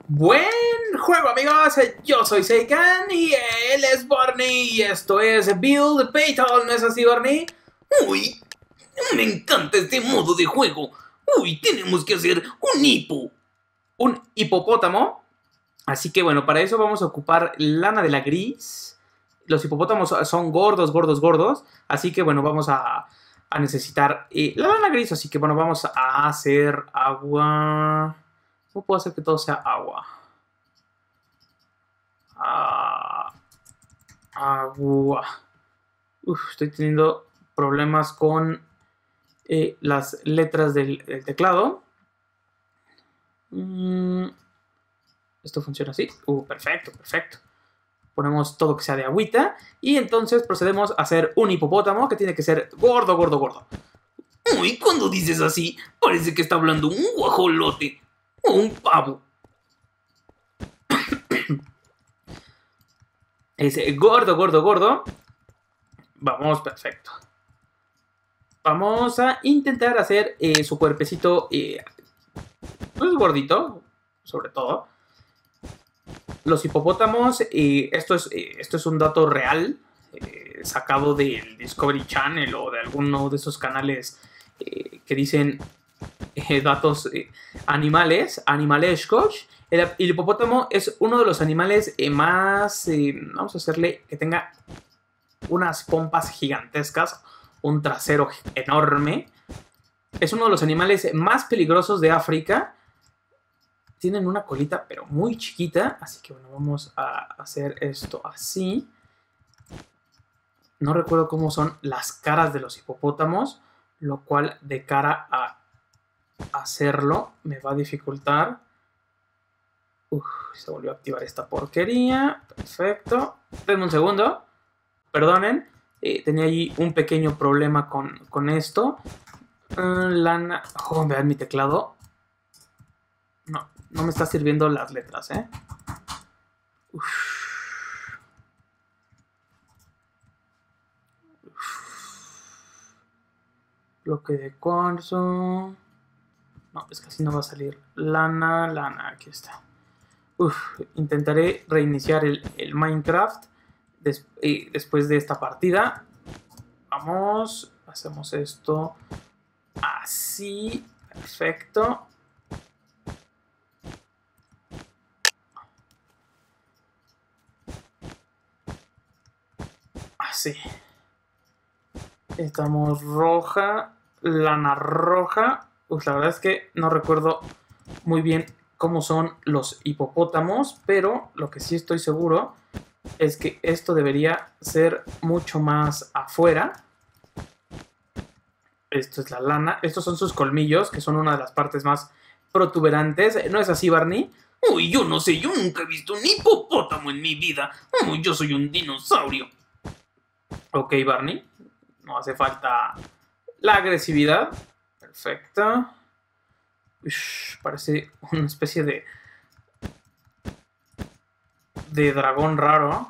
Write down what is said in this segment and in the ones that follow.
Buen juego, amigos. Yo soy Seikan y él es Barney. Y esto es Build Battle, ¿no es así, Barney? Uy, me encanta este modo de juego. Uy, tenemos que hacer un hipo. Un hipopótamo. Así que bueno, para eso vamos a ocupar lana de la gris. Los hipopótamos son gordos, gordos, gordos. Así que bueno, vamos a necesitar la lana gris. Así que bueno, vamos a hacer agua. ¿Cómo puedo hacer que todo sea agua? Agua. Estoy teniendo problemas con las letras del teclado. Esto funciona así. Perfecto, perfecto. Ponemos todo que sea de agüita. Y entonces procedemos a hacer un hipopótamo que tiene que ser gordo, gordo, gordo. Uy, cuando dices así, parece que está hablando un guajolote o un pavo. Es gordo, gordo, gordo. Vamos, perfecto. Vamos a intentar hacer su cuerpecito pues gordito, sobre todo. Los hipopótamos, esto es un dato real, sacado del Discovery Channel o de alguno de esos canales que dicen datos animales, animalescos. El hipopótamo es uno de los animales más, vamos a hacerle que tenga unas pompas gigantescas, un trasero enorme. Es uno de los animales más peligrosos de África. Tienen una colita, pero muy chiquita. Así que bueno, vamos a hacer esto así. No recuerdo cómo son las caras de los hipopótamos, lo cual de cara a hacerlo me va a dificultar. Se volvió a activar esta porquería. Perfecto. Denme un segundo. Perdonen. Tenía allí un pequeño problema con esto. Lana. Oh, vean mi teclado. No me está sirviendo las letras, ¿eh? Bloque de cuarzo. No, es que así no va a salir. Lana, lana, aquí está. Intentaré reiniciar el Minecraft después de esta partida. Vamos, hacemos esto así. Perfecto. Así. Estamos roja, lana roja. La verdad es que no recuerdo muy bien cómo son los hipopótamos, pero lo que sí estoy seguro es que esto debería ser mucho más afuera. Esto es la lana. Estos son sus colmillos, que son una de las partes más protuberantes. ¿No es así, Barney? Uy, yo no sé, yo nunca he visto un hipopótamo en mi vida. Uy, yo soy un dinosaurio. Ok, Barney. No hace falta la agresividad. Perfecto. Parece una especie de dragón raro.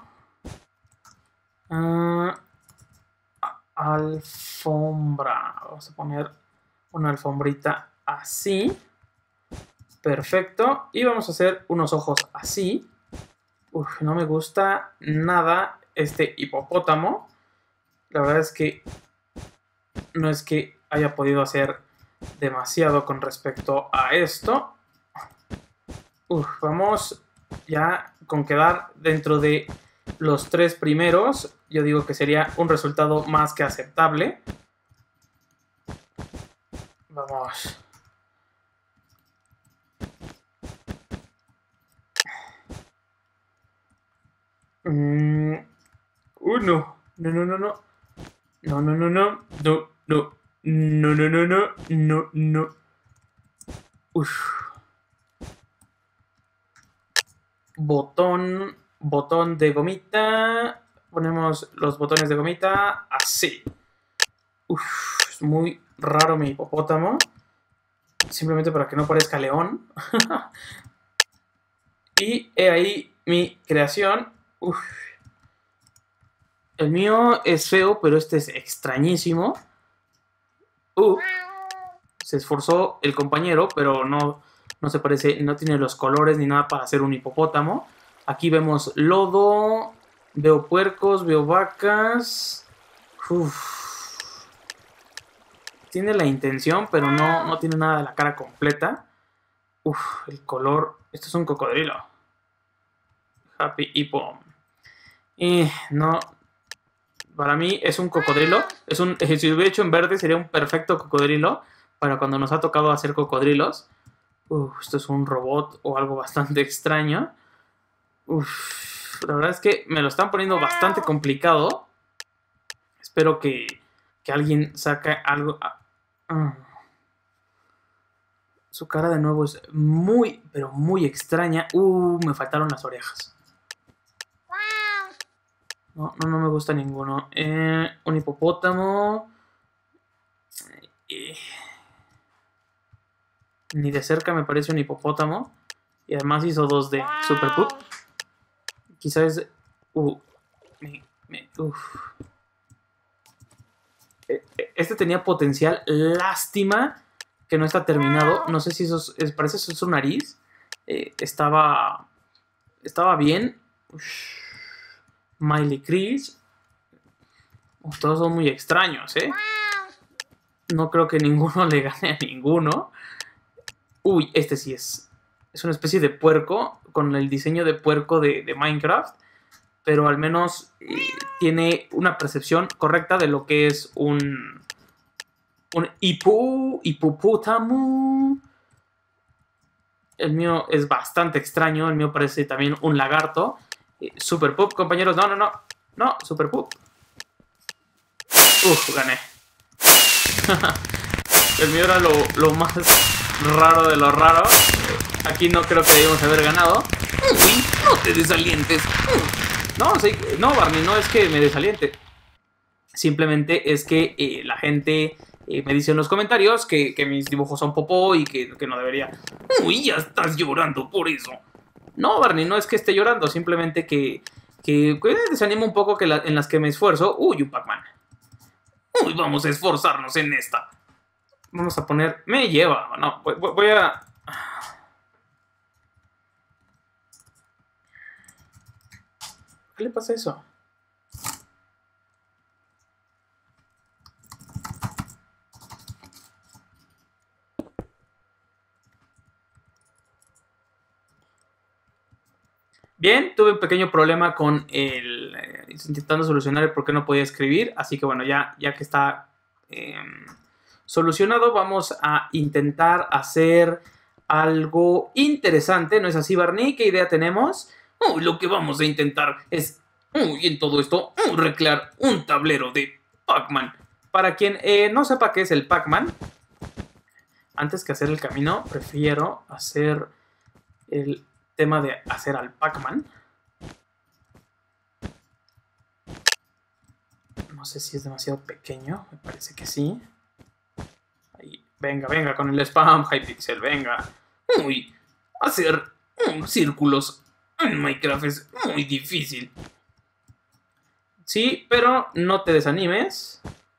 Alfombra. Vamos a poner una alfombrita así. Perfecto. Y vamos a hacer unos ojos así. No me gusta nada este hipopótamo. La verdad es que no es que haya podido hacer demasiado con respecto a esto. Vamos ya con quedar dentro de los 3 primeros. Yo digo que sería un resultado más que aceptable. Vamos. No. No, no, no, no. No, no, no, no. No, no. No, no, no, no. No, no. Botón de gomita. Ponemos los botones de gomita así. Es muy raro mi hipopótamo. Simplemente para que no parezca león. Y he ahí mi creación. El mío es feo, pero este es extrañísimo. Se esforzó el compañero, pero no No se parece, no tiene los colores ni nada para hacer un hipopótamo. Aquí vemos lodo, veo puercos, veo vacas. Uf. Tiene la intención, pero no tiene nada de la cara completa. Uf, el color. Esto es un cocodrilo. Happy Hippo. No. Para mí es un cocodrilo. Si lo hubiera hecho en verde sería un perfecto cocodrilo. Para cuando nos ha tocado hacer cocodrilos. Esto es un robot o algo bastante extraño. La verdad es que me lo están poniendo bastante complicado. Espero que alguien saque algo. Su cara de nuevo es muy, pero muy extraña. Me faltaron las orejas. No me gusta ninguno. Un hipopótamo. Ni de cerca me parece un hipopótamo. Y además hizo 2D. Super Pup. Quizás... Este tenía potencial. Lástima que no está terminado. No sé si eso es... Parece eso es su nariz. Estaba bien. Miley Chris. Todos son muy extraños, ¿eh? No creo que ninguno le gane a ninguno. Este sí es una especie de puerco con el diseño de puerco de Minecraft, pero al menos tiene una percepción correcta de lo que es un hipopótamo. El mío es bastante extraño, el mío parece también un lagarto. Super Pup, compañeros, no, Super Pup. Gané. El mío era lo más raro de lo raro. Aquí no creo que debíamos haber ganado. No te desalientes. No, Barney, no es que me desaliente. Simplemente es que la gente me dice en los comentarios que mis dibujos son popó y que no debería. Ya estás llorando por eso. No, Barney, no es que esté llorando. Simplemente que desanima un poco en las que me esfuerzo. Un Pac-Man. Vamos a esforzarnos en esta. Vamos a poner... Me lleva. No, voy a... ¿Qué le pasa a eso? Bien, tuve un pequeño problema con intentando solucionar el por qué no podía escribir. Así que bueno, ya que está solucionado, vamos a intentar hacer algo interesante. ¿No es así, Barney? ¿Qué idea tenemos? Lo que vamos a intentar es, en todo esto, recrear un tablero de Pac-Man. Para quien no sepa qué es el Pac-Man, antes que hacer el camino, prefiero hacer el tema de hacer al Pac-Man. No sé si es demasiado pequeño, me parece que sí. Ahí, venga con el spam, Hypixel, venga. Hacer círculos en Minecraft es muy difícil. Sí, pero no te desanimes.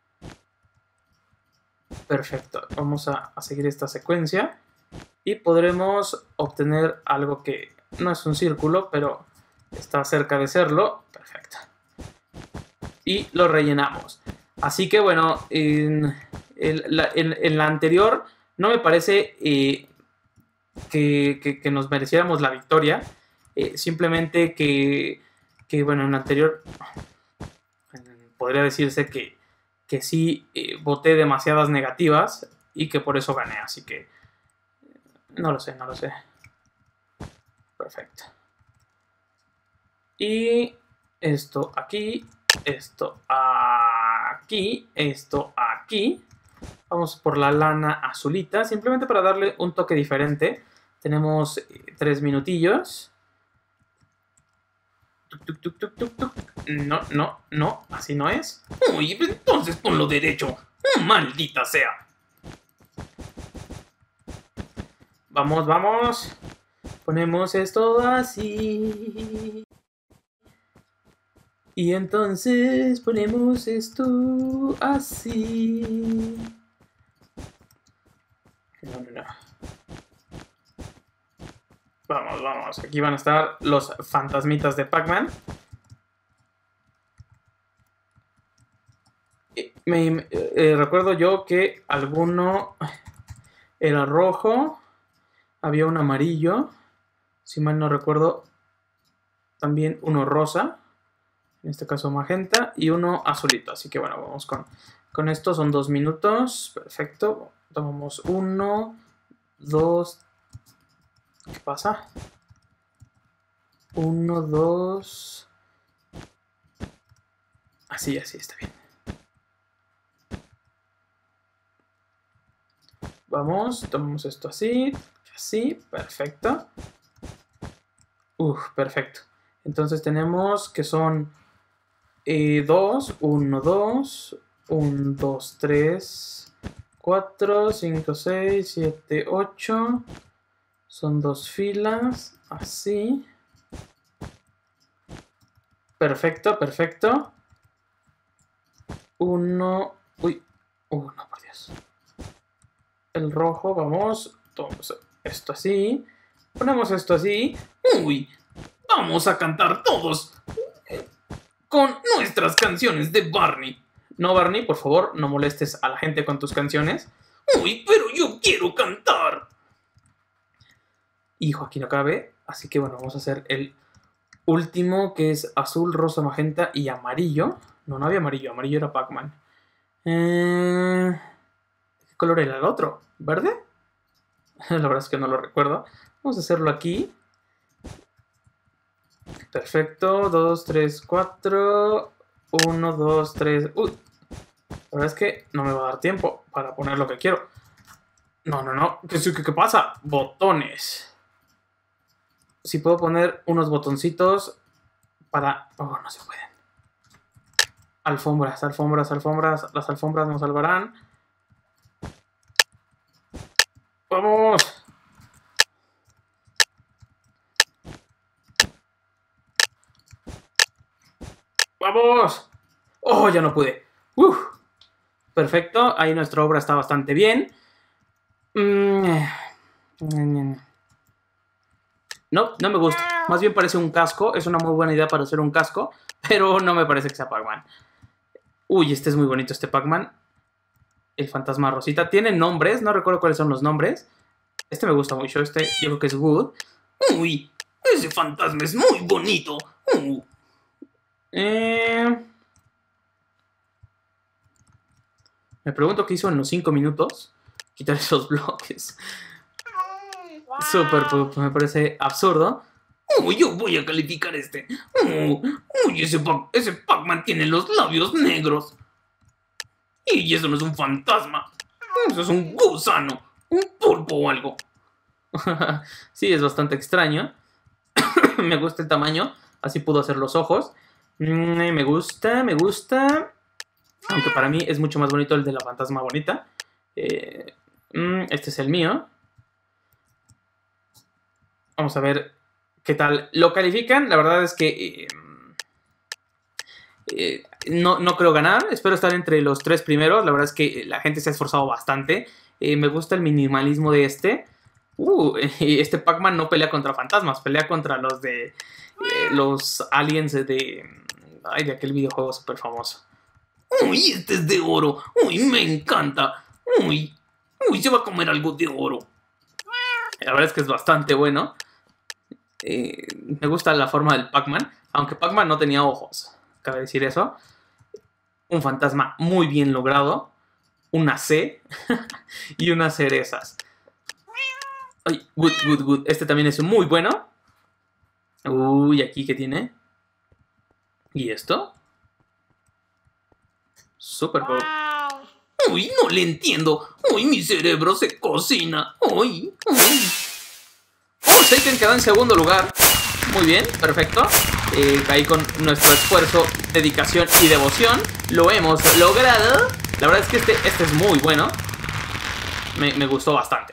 Perfecto, vamos a seguir esta secuencia y podremos obtener algo que no es un círculo, pero está cerca de serlo. Perfecto. Y lo rellenamos. Así que bueno, en la anterior no me parece que nos mereciéramos la victoria. Simplemente que bueno, en la anterior podría decirse que sí voté demasiadas negativas y que por eso gané. Así que no lo sé. Perfecto. Y esto aquí, esto aquí, esto aquí. Vamos por la lana azulita, simplemente para darle un toque diferente. Tenemos 3 minutillos. No, así no es. Entonces ponlo derecho. Maldita sea. Vamos. Ponemos esto así. Y entonces ponemos esto así. No. Vamos, vamos. Aquí van a estar los fantasmitas de Pac-Man. Recuerdo yo que alguno era rojo, había un amarillo, si mal no recuerdo, también uno rosa, en este caso magenta, y uno azulito. Así que bueno, vamos con esto, son 2 minutos, perfecto. Tomamos 1, 2, ¿qué pasa? 1, 2, así, está bien. Vamos, tomamos esto así, perfecto. Perfecto. Entonces tenemos que son 2, 1, 2, 1, 2, 3, 4, 5, 6, 7, 8. Son 2 filas, así. Perfecto, perfecto. 1, uy, no, por Dios. El rojo, vamos, tomamos esto así, ponemos esto así, uy, vamos a cantar todos con nuestras canciones de Barney. No, Barney, por favor, no molestes a la gente con tus canciones. Uy, pero yo quiero cantar. Hijo, aquí no cabe, así que bueno, vamos a hacer el último, que es azul, rosa, magenta y amarillo. No, no había amarillo, amarillo era Pac-Man. ¿Qué color era el otro? ¿Verde? La verdad es que no lo recuerdo. Vamos a hacerlo aquí. Perfecto. 2, 3, 4. 1, 2, 3. Uy. La verdad es que no me va a dar tiempo para poner lo que quiero. No, no, no. ¿Qué pasa? Botones. Si puedo poner unos botoncitos para... Oh, no se pueden. Alfombras, alfombras, alfombras. Las alfombras nos salvarán. ¡Vamos! ¡Vamos! ¡Oh, ya no pude! ¡Uf! Perfecto, ahí nuestra obra está bastante bien. No, no me gusta. Más bien parece un casco. Es una muy buena idea para hacer un casco, pero no me parece que sea Pac-Man. Uy, este es muy bonito, este Pac-Man. El fantasma rosita. Tiene nombres, no recuerdo cuáles son los nombres. Este me gusta mucho, este yo creo que es Wood. Uy, ese fantasma es muy bonito. Me pregunto qué hizo en los 5 minutos. Quitar esos bloques. Super, me parece absurdo. Yo voy a calificar este. Uy, ese Pac-Man tiene los labios negros. Y eso no es un fantasma. Eso es un gusano. Un pulpo o algo. Sí, es bastante extraño. Me gusta el tamaño. Así puedo hacer los ojos. Me gusta, me gusta. Aunque para mí es mucho más bonito el de la fantasma bonita. Este es el mío. Vamos a ver qué tal lo califican. La verdad es que no creo ganar. Espero estar entre los 3 primeros. La verdad es que la gente se ha esforzado bastante. Me gusta el minimalismo de este. Este Pac-Man no pelea contra fantasmas. Pelea contra los de... los aliens de aquel videojuego súper famoso. Uy, este es de oro. Uy, me encanta. Uy, se va a comer algo de oro. La verdad es que es bastante bueno. Me gusta la forma del Pac-Man. Aunque Pac-Man no tenía ojos. Cabe decir eso. Un fantasma muy bien logrado. Una C. Y unas cerezas. Ay, good. Este también es muy bueno. Uy, aquí ¿qué tiene? ¿Y esto? Super Bowl. Uy, no le entiendo. Uy, mi cerebro se cocina. Uy. Seiken quedó en segundo lugar. Muy bien, perfecto. Ahí con nuestro esfuerzo, dedicación y devoción lo hemos logrado. La verdad es que este es muy bueno. Me gustó bastante.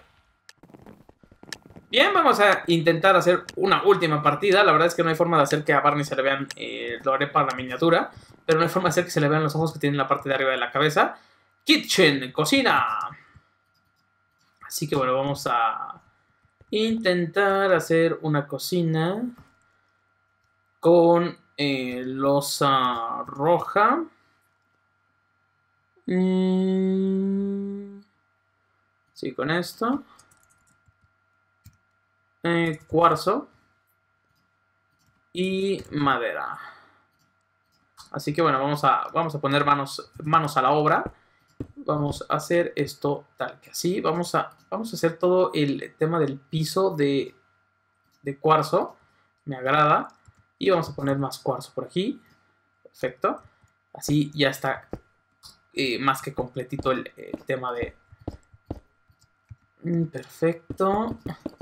Bien, vamos a intentar hacer una última partida. La verdad es que no hay forma de hacer que a Barney se le vean... lo haré para la miniatura. Pero no hay forma de hacer que se le vean los ojos que tiene en la parte de arriba de la cabeza. Kitchen, cocina. Así que bueno, vamos a intentar hacer una cocina con losa roja. Sí, con esto. Cuarzo. Y madera. Así que bueno, vamos a poner manos a la obra. Vamos a hacer esto tal que así. Vamos a hacer todo el tema del piso de cuarzo. Me agrada. Y vamos a poner más cuarzo por aquí. Perfecto. Así ya está más que completito el tema de... Perfecto.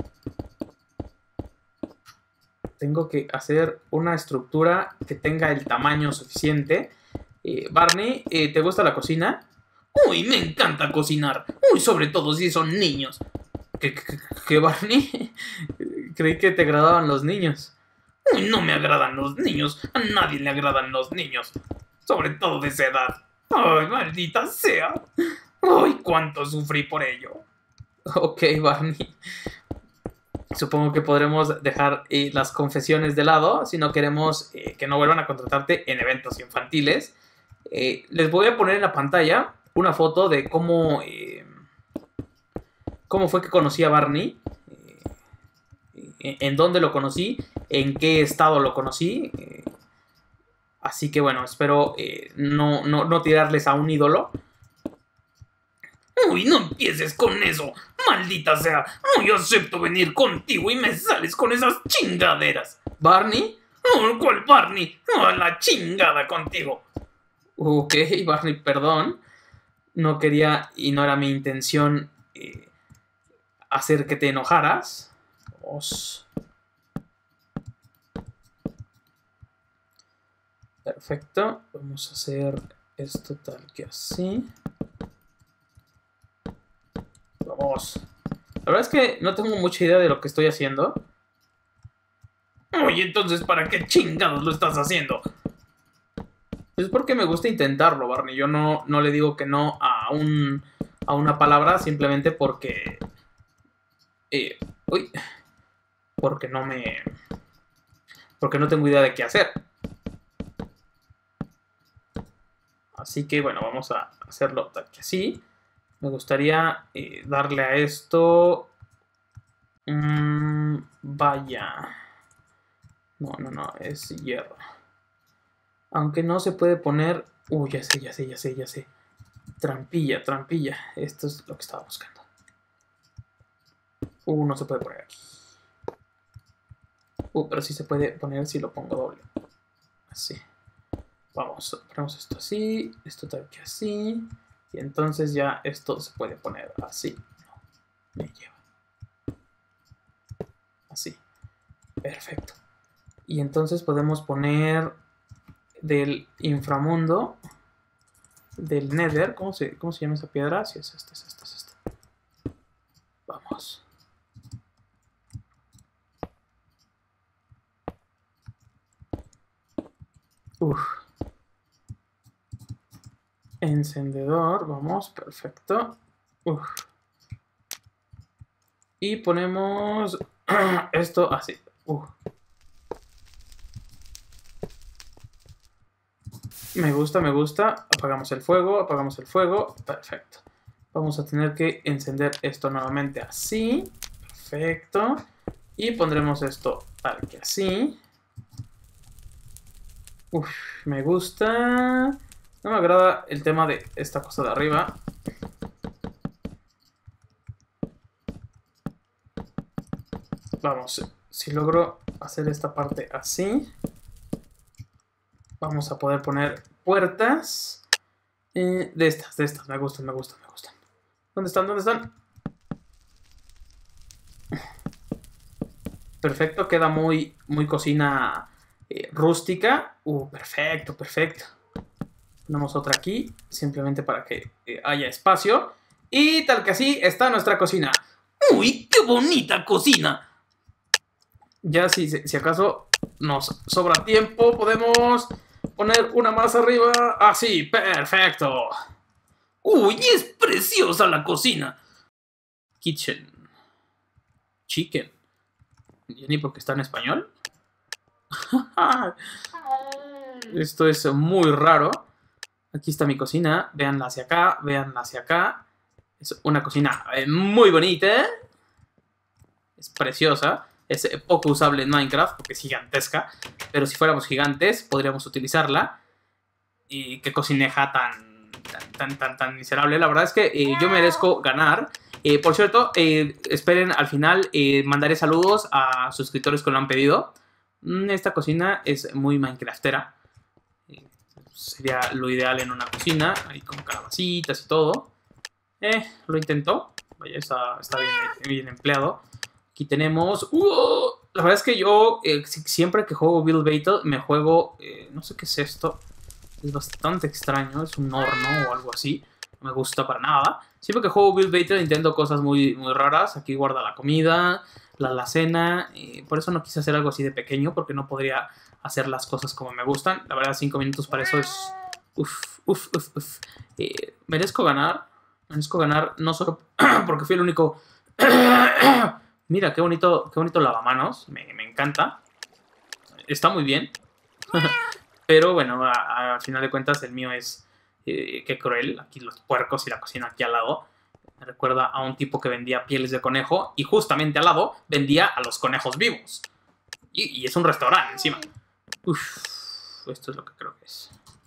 Tengo que hacer una estructura que tenga el tamaño suficiente. Barney, ¿te gusta la cocina? Uy, me encanta cocinar. Uy, sobre todo si son niños. ¿Qué, Barney? Creí que te agradaban los niños. Uy, no me agradan los niños. A nadie le agradan los niños. Sobre todo de esa edad. Ay, maldita sea. Ay, cuánto sufrí por ello. Ok, Barney. Supongo que podremos dejar las confesiones de lado si no queremos que no vuelvan a contratarte en eventos infantiles. Les voy a poner en la pantalla una foto de cómo fue que conocí a Barney, en dónde lo conocí, en qué estado lo conocí. Así que bueno, espero no tirarles a un ídolo. Uy, no empieces con eso. Maldita sea. No, yo acepto venir contigo y me sales con esas chingaderas. ¿Barney? Oh, ¿cuál Barney? Oh, la chingada contigo. Ok, Barney, perdón. No quería y no era mi intención hacer que te enojaras. Vamos. Perfecto. Vamos a hacer esto tal que así. Vamos. La verdad es que no tengo mucha idea de lo que estoy haciendo. Oye, entonces, ¿para qué chingados lo estás haciendo? Es porque me gusta intentarlo, Barney. Yo no le digo que no a una palabra simplemente porque... porque no tengo idea de qué hacer. Así que bueno, vamos a hacerlo tal que así. Me gustaría darle a esto... vaya. No, es hierro. Aunque no se puede poner... ya sé. Trampilla. Esto es lo que estaba buscando. No se puede poner aquí. Pero sí se puede poner si lo pongo doble. Así. Vamos, ponemos esto así. Esto tal que así. Y entonces ya esto se puede poner así. No, me lleva. Así. Perfecto. Y entonces podemos poner del inframundo, del Nether. ¿Cómo se llama esa piedra? Sí, es este. Vamos. Encendedor, vamos, perfecto. Y ponemos esto así. Me gusta. Apagamos el fuego. Perfecto. Vamos a tener que encender esto nuevamente así. Perfecto. Y pondremos esto tal que así. Me gusta. No me agrada el tema de esta cosa de arriba. Vamos, si logro hacer esta parte así, vamos a poder poner puertas de estas. Me gustan. ¿Dónde están? Perfecto, queda muy cocina rústica. Perfecto. Ponemos otra aquí, simplemente para que haya espacio. Y tal que así está nuestra cocina. ¡Uy, qué bonita cocina! Ya si acaso nos sobra tiempo, podemos poner una más arriba. Así, perfecto. ¡Uy, es preciosa la cocina! Kitchen. chicken. ¿Y ni porque está en español? Esto es muy raro. Aquí está mi cocina. Véanla hacia acá, véanla hacia acá. Es una cocina muy bonita. Es preciosa. Es poco usable en Minecraft porque es gigantesca. Pero si fuéramos gigantes, podríamos utilizarla. Y qué cocineja tan miserable. La verdad es que yo merezco ganar. Por cierto, esperen al final. Mandaré saludos a suscriptores que lo han pedido. Esta cocina es muy Minecraftera. Sería lo ideal en una cocina. Ahí con calabacitas y todo. Lo intentó. Vaya, está bien empleado. Aquí tenemos... La verdad es que yo siempre que juego Build Battle me juego... no sé qué es esto. Es bastante extraño. Es un horno o algo así. No me gusta para nada. Siempre que juego Build Battle intento cosas muy raras. Aquí guarda la comida, la alacena. Por eso no quise hacer algo así de pequeño. Porque no podría hacer las cosas como me gustan. La verdad 5 minutos para eso es... merezco ganar. Merezco ganar no solo porque fui el único... Mira, qué bonito lavamanos. Me encanta. Está muy bien. Pero bueno, al final de cuentas el mío es... qué cruel. Aquí los puercos y la cocina aquí al lado. Me recuerda a un tipo que vendía pieles de conejo. Y justamente al lado vendía a los conejos vivos. Y es un restaurante encima. Esto es lo que creo que es.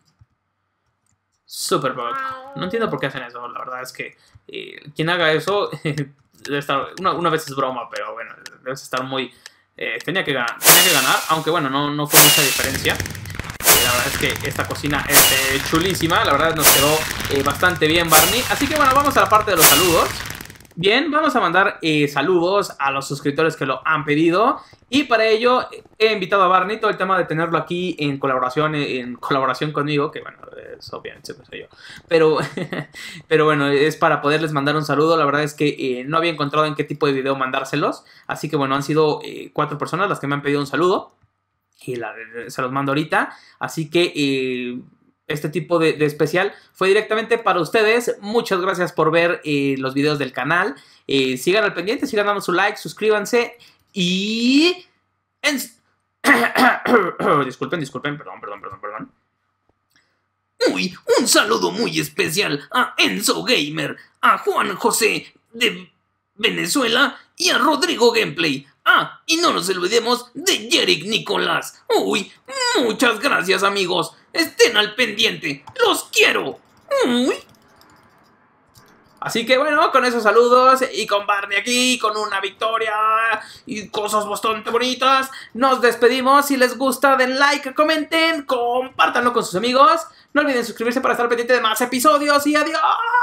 Super bug. No entiendo por qué hacen eso. La verdad es que quien haga eso... debe estar, una vez es broma, pero bueno, debes estar muy... tenía que ganar, aunque bueno, no fue mucha diferencia. La verdad es que esta cocina es chulísima. La verdad nos quedó bastante bien, Barney. Así que bueno, vamos a la parte de los saludos. Bien, vamos a mandar saludos a los suscriptores que lo han pedido. Y para ello he invitado a Barney. Todo el tema de tenerlo aquí en colaboración conmigo, que bueno, es obviamente siempre soy yo. Pero bueno, es para poderles mandar un saludo. La verdad es que no había encontrado en qué tipo de video mandárselos. Así que bueno, han sido 4 personas las que me han pedido un saludo. Y se los mando ahorita. Así que... este tipo de especial fue directamente para ustedes. Muchas gracias por ver los videos del canal. Sigan al pendiente, sigan dando su like, suscríbanse. Y... disculpen, perdón. Uy, un saludo muy especial a Enzo Gamer, a Juan José de Venezuela y a Rodrigo Gameplay. Y no nos olvidemos de Yerick Nicolás. Uy, muchas gracias, amigos. Estén al pendiente. ¡Los quiero! Uy. Así que bueno, con esos saludos y con Barney aquí, con una victoria y cosas bastante bonitas, nos despedimos. Si les gusta, den like, comenten, compártanlo con sus amigos. No olviden suscribirse para estar pendiente de más episodios y adiós.